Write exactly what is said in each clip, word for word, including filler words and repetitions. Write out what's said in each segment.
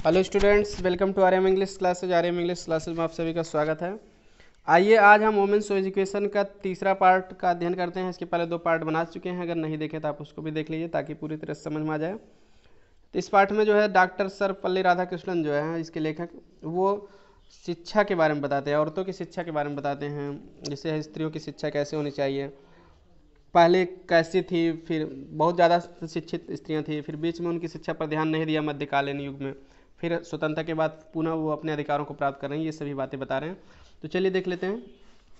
Hello students, welcome to R M English classes. R M English classes में आप सभी का स्वागत है। आइए आज हम वुमेन्स एजुकेशन का तीसरा पार्ट का अध्ययन करते हैं। इसके पहले दो पार्ट बना चुके हैं, अगर नहीं देखे तो आप उसको भी देख लीजिए ताकि पूरी तरह से समझ में आ जाए। तो इस पार्ट में जो है डॉक्टर सर्वपल्ली राधाकृष्णन जो है इसके लेखक, वो शिक्षा के बारे में बताते हैं, औरतों की शिक्षा के बारे में बताते हैं। जैसे स्त्रियों की शिक्षा कैसे होनी चाहिए, पहले कैसी थी, फिर बहुत ज़्यादा शिक्षित स्त्रियां थी, फिर बीच में उनकी शिक्षा पर ध्यान नहीं दिया मध्यकालीन युग में, फिर स्वतंत्रता के बाद पुनः वो अपने अधिकारों को प्राप्त कर रहे हैं। ये सभी बातें बता रहे हैं। तो चलिए देख लेते हैं।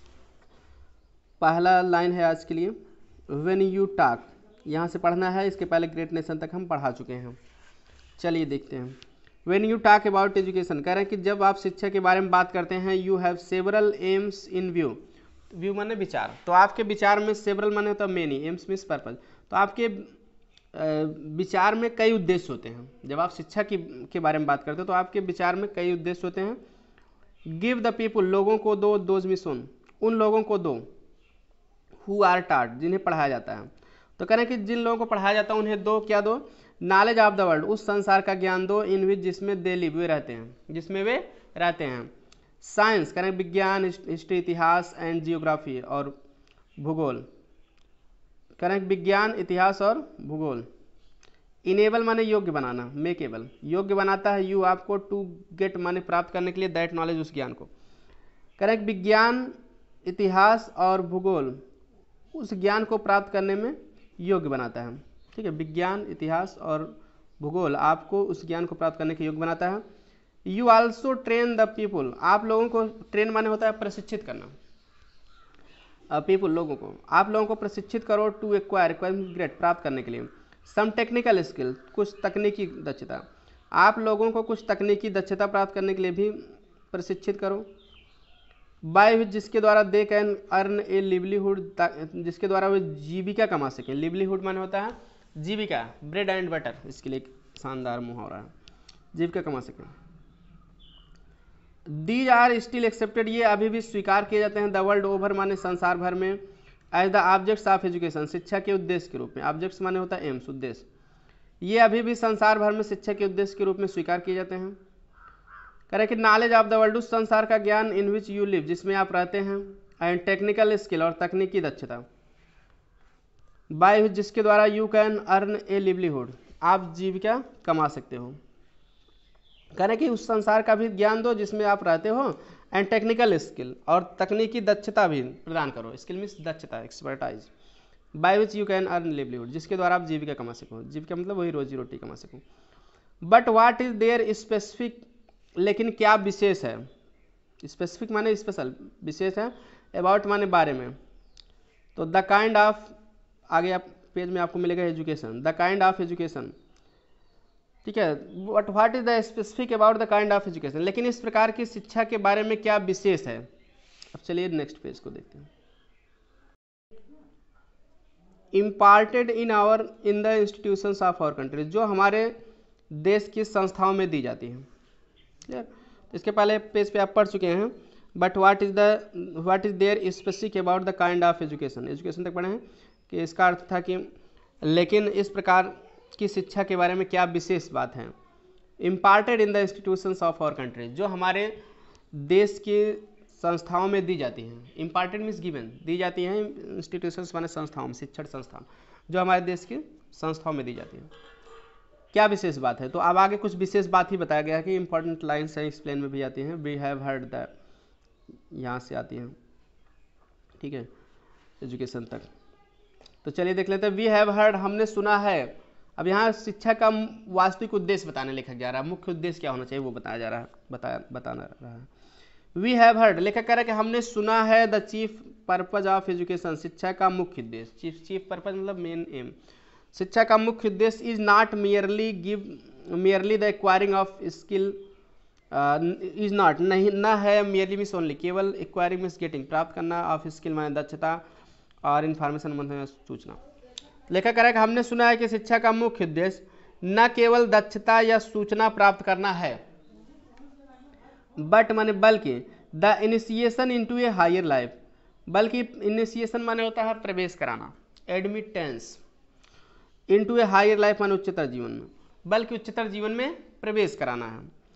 पहला लाइन है आज के लिए, व्हेन यू टॉक। यहाँ से पढ़ना है, इसके पहले ग्रेट नेशन तक हम पढ़ा चुके हैं। चलिए देखते हैं। When you talk about education, कह रहे हैं कि जब आप शिक्षा के बारे में बात करते हैं, you have several aims in view. View माने विचार, तो आपके विचार में सेवरल माने होता है मेनी, एम्स मीन्स पर्पज। तो आपके विचार में कई उद्देश्य होते हैं। जब आप शिक्षा की के बारे में बात करते हो तो आपके विचार में कई उद्देश्य होते हैं। गिव द पीपुल, लोगों को दो, दोज मिशन, उन लोगों को दो, हु आर टाट, जिन्हें पढ़ाया जाता है। तो कह रहे हैं कि जिन लोगों को पढ़ाया जाता है उन्हें दो, क्या दो? नॉलेज ऑफ द वर्ल्ड, उस संसार का ज्ञान दो, इन विच, जिसमें दे लिव, वे रहते हैं, जिसमें वे रहते हैं। साइंस, कह रहे हैं विज्ञान, हिस्ट्री, इतिहास एंड जियोग्राफी, और भूगोल, कह रहे हैं विज्ञान, इतिहास और भूगोल। इनेबल माने योग्य बनाना, मेकेबल योग्य बनाता है, यू आपको, टू गेट माने प्राप्त करने के लिए, दैट नॉलेज उस ज्ञान को। कह रहे हैं विज्ञान, इतिहास और भूगोल उस ज्ञान को प्राप्त करने में योग्य बनाता है। ठीक है, विज्ञान, इतिहास और भूगोल आपको उस ज्ञान को प्राप्त करने के योग्य बनाता है। You also train the people, आप लोगों को, ट्रेन माने होता है प्रशिक्षित करना, पीपुल लोगों को, आप लोगों को प्रशिक्षित करो, टू एक्वायर, ग्रेट प्राप्त करने के लिए। सम टेक्निकल स्किल, कुछ तकनीकी दक्षता, आप लोगों को कुछ तकनीकी दक्षता प्राप्त करने के लिए भी प्रशिक्षित करो। बाय, जिसके द्वारा they can earn a livelihood, जिसके द्वारा वे जीविका कमा सकें। लिवलीहुड माने होता है जीविका, ब्रेड एंड बटर, इसके लिए शानदार मुहावरा है, जीविका कमा सकें। दीज आर स्टिल एक्सेप्टेड, ये अभी भी स्वीकार किए जाते हैं, द वर्ल्ड ओवर माने संसार भर में, as the objects of education, शिक्षा के उद्देश्य के रूप में। ऑब्जेक्ट्स माने होता है एम्स, उद्देश्य। ये अभी भी संसार भर में शिक्षा के उद्देश्य के रूप में स्वीकार किए जाते हैं। कह रहे कि नॉलेज ऑफ द वर्ल्ड, उस संसार का ज्ञान, इन विच यू लिव, जिसमें आप रहते हैं, एंड टेक्निकल स्किल, और तकनीकी दक्षता, बाय, जिसके द्वारा you can earn a livelihood, आप जीविका कमा सकते हो। कह रहे कि उस संसार का भी ज्ञान दो जिसमें आप रहते हो, एंड टेक्निकल स्किल, और तकनीकी दक्षता भी प्रदान करो। स्किल मीन्स दक्षता, expertise, by which you can earn livelihood, जिसके द्वारा आप जीविका कमा सको। जीविका मतलब वही रोजी रोटी कमा सको। But what is there specific, लेकिन क्या विशेष है? स्पेसिफिक माने स्पेशल, विशेष है। अबाउट माने बारे में। तो द काइंड ऑफ, आगे आप पेज में आपको मिलेगा education, the kind of education, ठीक है। But what is the specific about the kind of education, लेकिन इस प्रकार की शिक्षा के बारे में क्या विशेष है? अब चलिए नेक्स्ट पेज को देखते हैं। Imparted in our, in the institutions of our country, जो हमारे देश की संस्थाओं में दी जाती हैं। क्लियर? इसके पहले पेज पे आप पढ़ चुके हैं। But what is the, what is there specific about the kind of education, education तक पढ़े हैं कि इसका अर्थ था कि लेकिन इस प्रकार की शिक्षा के बारे में क्या विशेष बात है। Imparted in the institutions of our country, जो हमारे देश की संस्थाओं में दी जाती हैं। इम्पार्टेड मीन्स गिवन, दी जाती हैं, इंस्टीट्यूशंस माने संस्थाओं में, शिक्षण संस्थान, जो हमारे देश की संस्थाओं में दी जाती हैं। क्या विशेष बात है? तो अब आगे कुछ विशेष बात ही बताया गया कि इंपॉर्टेंट लाइन्स हैं, एक्सप्लेन में भी आती हैं। वी हैव हर्ड द, यहाँ से आती हैं, ठीक है, एजुकेशन तक। तो चलिए देख लेते हैं। वी हैव हर्ड, हमने सुना है। अब यहाँ शिक्षा का वास्तविक उद्देश्य बताने लिखा जा रहा है, मुख्य उद्देश्य क्या होना चाहिए वो बताया जा रहा है, बताया बताना रहा है। वी हैव हर्ड, लेखक कह रहा है कि हमने सुना है, the chief purpose of education, शिक्षा का मुख्य उद्देश्य। चीफ चीफ पर्पज मतलब मेन एम, शिक्षा का मुख्य उद्देश्य is not merely give, merely the acquiring of skill, is not, नहीं, न है, मियरली मीन्स ओनली, केवल, एक्वायरिंग मीन्स गेटिंग, प्राप्त करना, ऑफ स्किल माने दक्षता, और इन्फॉर्मेशन मतलब सूचना। लेखक कह रहा है कि हमने सुना है कि शिक्षा का मुख्य उद्देश्य न केवल दक्षता या सूचना प्राप्त करना है, बट माने बल्कि, the initiation into a higher life, बल्कि इनिशिएशन माने होता है प्रवेश कराना, admittance, into a higher life माने उच्चतर जीवन में, बल्कि उच्चतर जीवन में प्रवेश कराना है।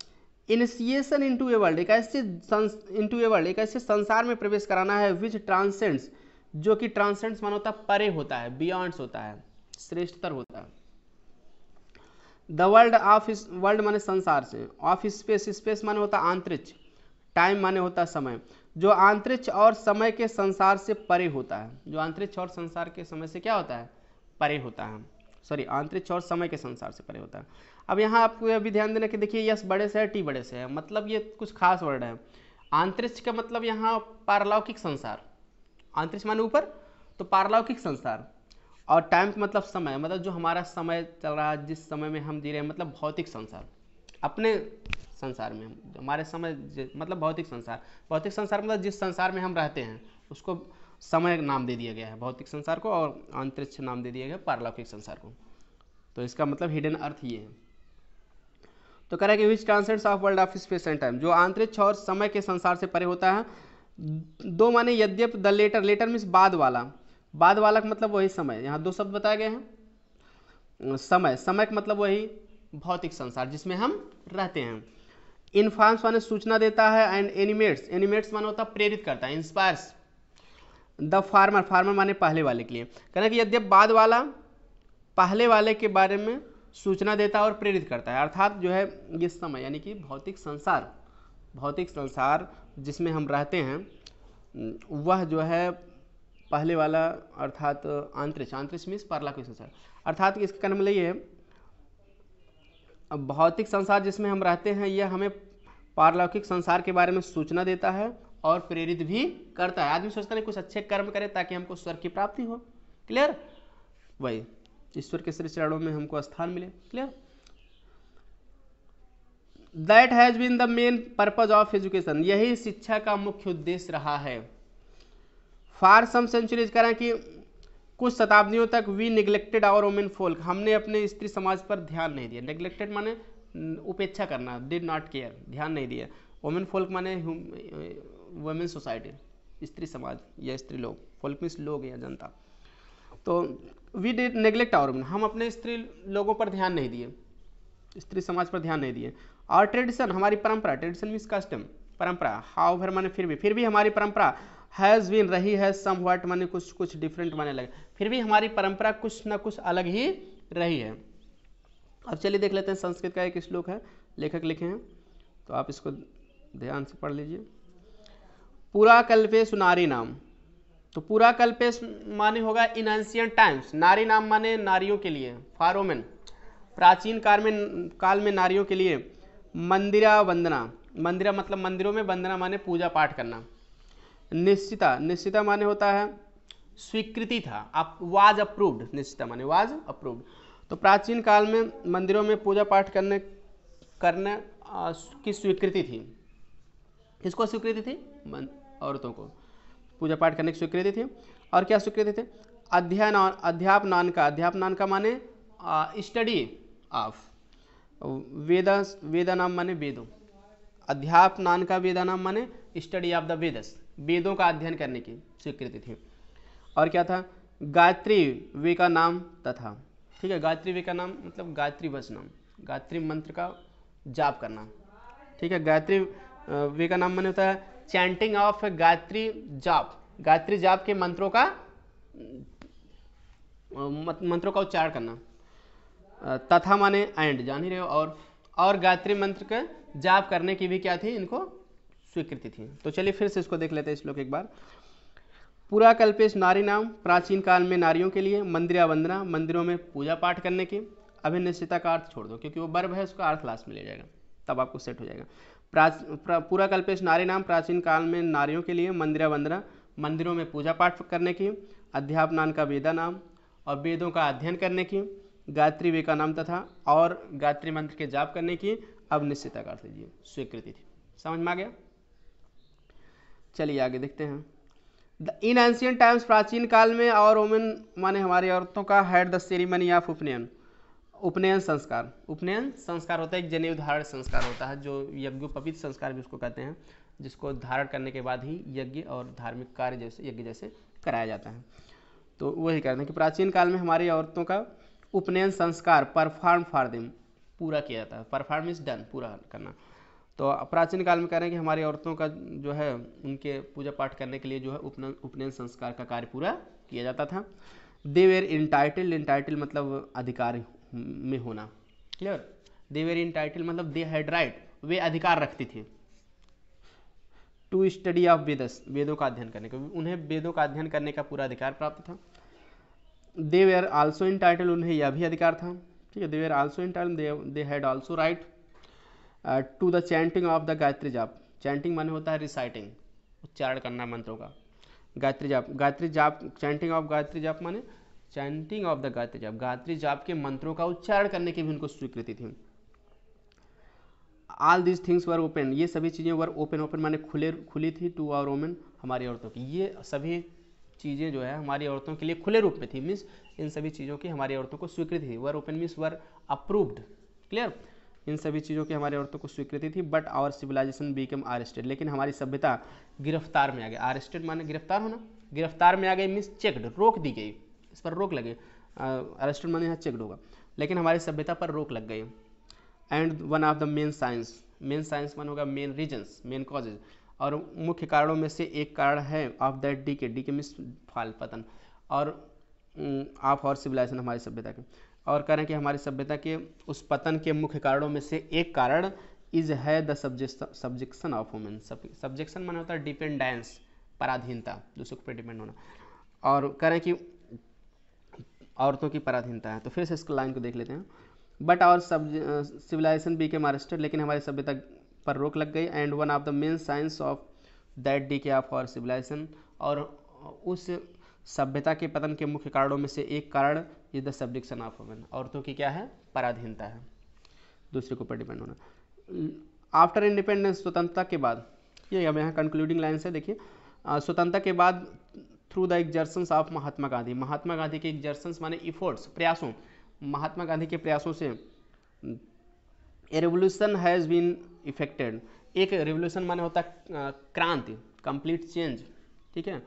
इनिशिएशन इनटू ए वर्ल्ड, एक ऐसे इनटू ए वर्ल्ड, एक ऐसे संसार में प्रवेश कराना है विच ट्रांसेंड्स, जो कि ट्रांसेंड्स माना होता है परे होता है, बियॉन्ड्स होता है, श्रेष्ठतर होता है। द वर्ल्ड ऑफ, वर्ल्ड माने संसार से, ऑफ स्पेस, स्पेस माने होता है अंतरिक्ष, टाइम माने होता है समय, जो अंतरिक्ष और समय के संसार से परे होता है, जो अंतरिक्ष और संसार के समय से क्या होता है, परे होता है, सॉरी अंतरिक्ष और समय के संसार से परे होता है। अब यहाँ आपको यह भी ध्यान देना कि देखिए यस बड़े से है, टी बड़े से है, मतलब ये कुछ खास वर्ड है। अंतरिक्ष का मतलब यहाँ पारलौकिक संसार, अंतरिक्ष माने ऊपर, तो पारलौकिक संसार, और टाइम का मतलब समय, मतलब जो हमारा समय चल रहा है, जिस समय में हम जी रहे हैं, मतलब भौतिक संसार, अपने संसार में हम, हमारे समय मतलब भौतिक संसार, भौतिक संसार मतलब जिस संसार में हम रहते हैं उसको समय नाम दे दिया गया है भौतिक संसार को, और अंतरिक्ष नाम दे दिया गया पारलौकिक संसार को। तो इसका मतलब हिडन अर्थ ये है। तो कह रहा है कि which transcends of world of space and time, जो अंतरिक्ष और समय के संसार से परे होता है। दो माने यद्यप, द लेटर, लेटर मीन्स बाद वाला, बाद वाला का मतलब वही समय, यहाँ दो शब्द बताए गए हैं। समय, समय का मतलब वही भौतिक संसार जिसमें हम रहते हैं। इन्फॉर्म्स माने सूचना देता है, एंड एनिमेट्स, एनिमेट्स माने होता है प्रेरित करता है, इंस्पायर्स। द फार्मर, फार्मर माने पहले वाले के लिए, कहना कि यद्यप बाद वाला पहले वाले के बारे में सूचना देता है और प्रेरित करता है, अर्थात जो है ये समय यानी कि भौतिक संसार, भौतिक संसार जिसमें हम रहते हैं वह जो है पहले वाला, अर्थात अंतरिक्ष, अंतरिक्ष मीन्स पारलौकिक संसार, अर्थात इसका कहने मतलब ये है भौतिक संसार जिसमें हम रहते हैं यह हमें पारलौकिक संसार के बारे में सूचना देता है और प्रेरित भी करता है। आदमी सोचता नहीं कुछ अच्छे कर्म करे ताकि हमको स्वर्ग की प्राप्ति हो, क्लियर, वही ईश्वर के श्री चरणों में हमको स्थान मिले, clear. That has been the main purpose of education, यही शिक्षा का मुख्य उद्देश्य रहा है। फार सम सेंचुरीज कह रहे हैं कि कुछ शताब्दियों तक we neglected our women folk, हमने अपने स्त्री समाज पर ध्यान नहीं दिया। नेग्लेक्टेड माने उपेक्षा करना, डिड नॉट केयर, ध्यान नहीं दिया। वुमेन फोल्क माने वुमेन सोसाइटी, स्त्री समाज या स्त्री लोग, फोल्क मीन्स लोग या जनता। तो we did neglect our women, हम अपने स्त्री लोगों पर ध्यान नहीं दिए, स्त्री समाज पर ध्यान नहीं दिए। और ट्रेडिशन, हमारी परंपरा, ट्रेडिशन मीन्स कस्टम, परंपरा, हाउ माने फिर भी, फिर भी हमारी परंपरा हैज़ बीन रही है, सम व्हाट माने कुछ कुछ डिफरेंट माने लगे, फिर भी हमारी परंपरा कुछ ना कुछ अलग ही रही है। अब चलिए देख लेते हैं, संस्कृत का एक श्लोक है, लेखक लिखे हैं, तो आप इसको ध्यान से पढ़ लीजिए। पूरा कल्पेश नारी नाम, तो पूरा कल्पेश माने होगा इन एंशिएंट टाइम्स, नारी नाम माने नारियों के लिए, फॉर वुमेन, प्राचीन काल में काल में नारियों के लिए। मंदिरा वंदना, मंदिरा मतलब मंदिरों में, वंदना माने पूजा पाठ करना। निश्चिता, निश्चिता माने होता है स्वीकृति था, आप वाज अप्रूव्ड, निश्चिता माने वाज अप्रूव्ड। तो प्राचीन काल में मंदिरों में पूजा पाठ करने करने की स्वीकृति थी। किसको स्वीकृति थी? औरतों को पूजा पाठ करने की स्वीकृति थी। और क्या स्वीकृति थी? अध्ययन, अध्यापनान का, अध्यापनान का माने स्टडी ऑफ, वेदा, वेदा नाम माने वेदों, अध्यापनान का वेदा नाम माने स्टडी ऑफ द वेदस, वेदों का अध्ययन करने की स्वीकृति थी। और क्या था? गायत्री वे का नाम तथा, ठीक है, गायत्री वे का नाम मतलब गायत्री वचनम, गायत्री मंत्र का जाप करना, ठीक है। गायत्री वे का नाम माने होता है चैंटिंग ऑफ गायत्री जाप, गायत्री जाप के मंत्रों का मंत्रों का उच्चारण करना। तथा माने एंड, जान ही रहे हो, और और गायत्री मंत्र के जाप करने की भी क्या थी, इनको स्वीकृति थी। तो चलिए फिर से इसको देख लेते हैं श्लोक एक बार। पूरा कल्पेश नारी नाम, प्राचीन काल में नारियों के लिए। मंदिरा वंदना, मंदिरों में पूजा पाठ करने की। अभिनिश्चिता का अर्थ छोड़ दो क्योंकि वो वर्ब है, उसका अर्थ लास्ट में ले जाएगा, तब आपको सेट हो जाएगा। प्राच प्रा, पूरा कल्पेश नारी नाम, प्राचीन काल में नारियों के लिए। मंदिरा वंदना, मंदिरों में पूजा पाठ करने की। अध्यापनान का वेदा नाम, और वेदों का अध्ययन करने की। गायत्री वे का नाम तथा, और गायत्री मंत्र के जाप करने की। अब निश्चिता का अर्थ लीजिए, स्वीकृति थी। समझ में आ गया? चलिए आगे देखते हैं। इन एंशिएंट टाइम्स, प्राचीन काल में, और वुमेन माने हमारी औरतों का, हैड द सेरेमनी ऑफ उपनयन, उपनयन संस्कार। उपनयन संस्कार होता है एक जनेऊ धारण संस्कार होता है, जो यज्ञोपवीत संस्कार भी उसको कहते हैं, जिसको धारण करने के बाद ही यज्ञ और धार्मिक कार्य जैसे यज्ञ जैसे कराया जाता है। तो वही कहते हैं कि प्राचीन काल में हमारी औरतों का उपनयन संस्कार परफॉर्म फॉर देम, पूरा किया जाता है। परफॉर्म इज डन, पूरा करना। तो प्राचीन काल में कह रहे हैं कि हमारी औरतों का जो है उनके पूजा पाठ करने के लिए जो है उपनयन उपनयन संस्कार का कार्य पूरा किया जाता था। दे वेर इंटाइटल्ड, इंटाइटल मतलब अधिकार में होना, क्लियर। दे वेर इंटाइटल मतलब दे हैड राइट, वे अधिकार रखती थी। टू स्टडी ऑफ वेदस, वेदों का अध्ययन करने का, उन्हें वेदों का अध्ययन करने का पूरा अधिकार प्राप्त था। दे वेर आल्सो इंटाइटल, उन्हें यह भी अधिकार था, ठीक है। They were also entitle, they had also right to the chanting of the Gayatri जाप। चैंटिंग माने होता है रिसाइटिंग, उच्चारण करना मंत्रों का। गायत्री जाप, गायत्री जाप, चैंटिंग ऑफ गायत्री जाप माने चैंटिंग ऑफ द गायत्री जाप, गायत्री जाप के मंत्रों का उच्चारण करने की भी उनको स्वीकृति थी। All these things were open, ये सभी चीज़ें वर ओपन, ओपन माने खुले खुली थी टू आवर वोमेन, हमारी औरतों की। ये सभी चीज़ें जो है हमारी औरतों के लिए खुले रूप में थी, मीन्स इन सभी चीज़ों की हमारी औरतों को स्वीकृति थी। Were open means were approved, clear. इन सभी चीज़ों की हमारी औरतों को स्वीकृति थी। But our civilization become arrested, लेकिन हमारी सभ्यता गिरफ्तार में आ गई। आरेस्टेड माने गिरफ्तार होना, गिरफ्तार में आ गई मीन्स चेक्ड, रोक दी गई, इस पर रोक लगे। अरेस्टेड माने यहाँ चेक्ड होगा, लेकिन हमारी सभ्यता पर रोक लग गई। And one of the main science, main science मान होगा मेन रीजन्स, मेन कॉजेज, और मुख्य कारणों में से एक कारण है of that decay, decay means fall, पतन, और ऑफ और सिविलाइजेशन, हमारी सभ्यता के। और कह रहे हैं कि हमारी सभ्यता के उस पतन के मुख्य कारणों में से एक कारण इज है the subjection of women. Subjection माने होता है डिपेंडेंस, पराधीनता, दूसरों पर डिपेंड होना। और कह रहे हैं कि औरतों की पराधीनता है। तो फिर से इस लाइन को देख लेते हैं। But our civilisation became arrested, लेकिन हमारी सभ्यता पर रोक लग गई। And one of the main signs of that decay of our civilisation, और उस सभ्यता के पतन के मुख्य कारणों में से एक कारण is the subjection of women, औरतों की क्या है, पराधीनता है, दूसरे के ऊपर डिपेंड होना। आफ्टर इंडिपेंडेंस, स्वतंत्रता के बाद, ये अब यहाँ कंक्लूडिंग लाइन से देखिए, स्वतंत्रता के बाद through the exertions of Mahatma Gandhi, Mahatma Gandhi के एग्जर्शंस माने इफोर्ट्स, प्रयासों, महात्मा गांधी के प्रयासों से a revolution has been effected. एक रेवोल्यूशन माने होता है क्रांति, कंप्लीट चेंज, ठीक है।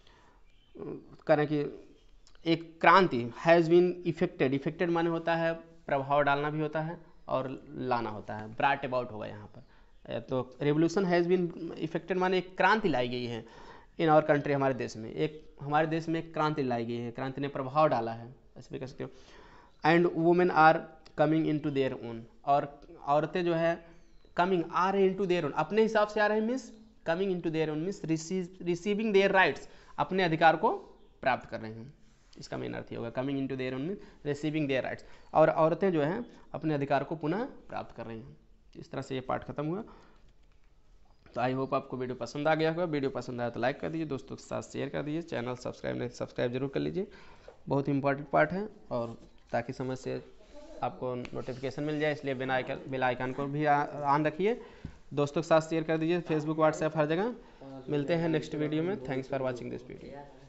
करें कि एक क्रांति हैज़ बीन इफेक्टेड, इफेक्टेड माने होता है प्रभाव डालना भी होता है और लाना होता है, ब्राट अबाउट होगा यहाँ पर। तो रेवोल्यूशन हैज़ बीन इफेक्टेड माने एक क्रांति लाई गई है इन आवर कंट्री, हमारे देश में, एक हमारे देश में एक क्रांति लाई गई है, क्रांति ने प्रभाव डाला है, ऐसे भी कह सकते हो। And women are coming into their own, और औरतें जो है कमिंग आ रहे इन टू देयर ओन, अपने हिसाब से आ रहे हैं, means coming into their own means receiving their rights, अपने अधिकार को प्राप्त कर रहे हैं, इसका मेन अर्थ ही होगा। Coming into their own means receiving their rights, और औरतें जो हैं अपने अधिकार को पुनः प्राप्त कर रही हैं। इस तरह से ये पाठ खत्म हुआ। तो आई होप आपको वीडियो पसंद आ गया होगा। वीडियो पसंद आया तो लाइक कर दीजिए, दोस्तों के साथ शेयर कर दीजिए, चैनल सब्सक्राइब नहीं सब्सक्राइब जरूर कर लीजिए, बहुत इंपॉर्टेंट पार्ट है, और ताकि समय से आपको नोटिफिकेशन मिल जाए, इसलिए बिना आइकन बेल आइकन को भी ऑन रखिए, दोस्तों के साथ शेयर कर दीजिए, फेसबुक व्हाट्सएप हर जगह। मिलते हैं नेक्स्ट वीडियो में। Thanks for watching this video.